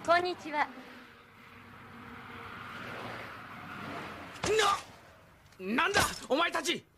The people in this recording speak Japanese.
こんにちは。 なんだお前たち。